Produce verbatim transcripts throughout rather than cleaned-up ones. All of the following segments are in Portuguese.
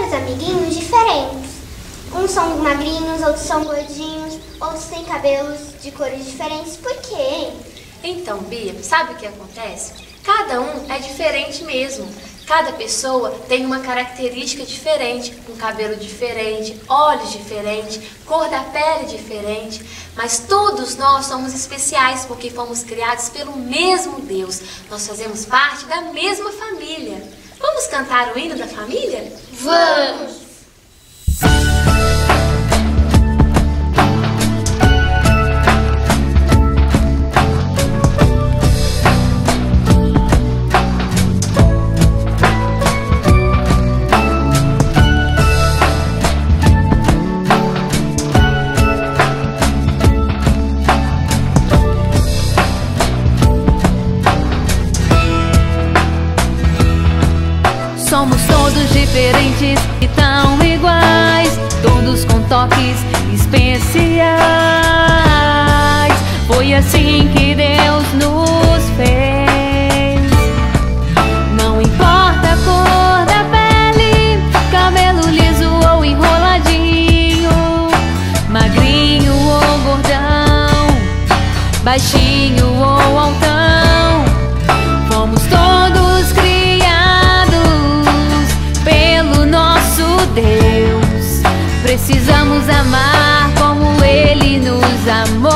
vários amiguinhos diferentes. Uns são magrinhos, outros são gordinhos, outros têm cabelos de cores diferentes. Por quê, hein? Então, Bia, sabe o que acontece? Cada um é diferente mesmo. Cada pessoa tem uma característica diferente, um cabelo diferente, olhos diferentes, cor da pele diferente, mas todos nós somos especiais porque fomos criados pelo mesmo Deus. Nós fazemos parte da mesma família. Vamos cantar o hino da família? Vamos! Somos todos diferentes e tão iguais, todos com toques especiais. Foi assim que Deus nos fez. Não importa a cor da pele, cabelo liso ou enroladinho, magrinho ou gordão, baixinho ou altão, fomos todos criados Deus. Precisamos amar como Ele nos amou.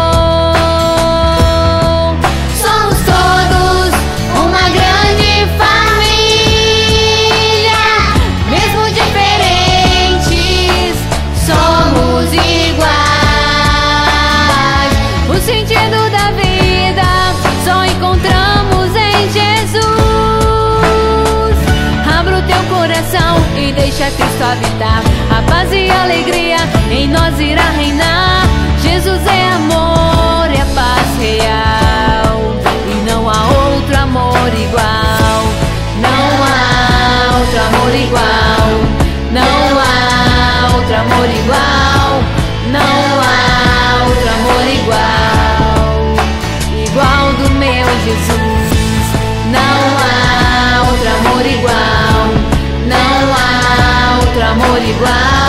Somos todos uma grande família, mesmo diferentes, somos iguais. O sentido da vida só encontramos em Jesus. Abra o teu coração e deixa Cristo habitar. A paz e a alegria em nós irá reinar. Jesus é amor, é a paz real, e não há outro amor igual. Não há outro amor igual. Não há outro amor igual. Não há outro amor igual, igual do meu Jesus. Não há outro amor igual. Não há outro amor igual.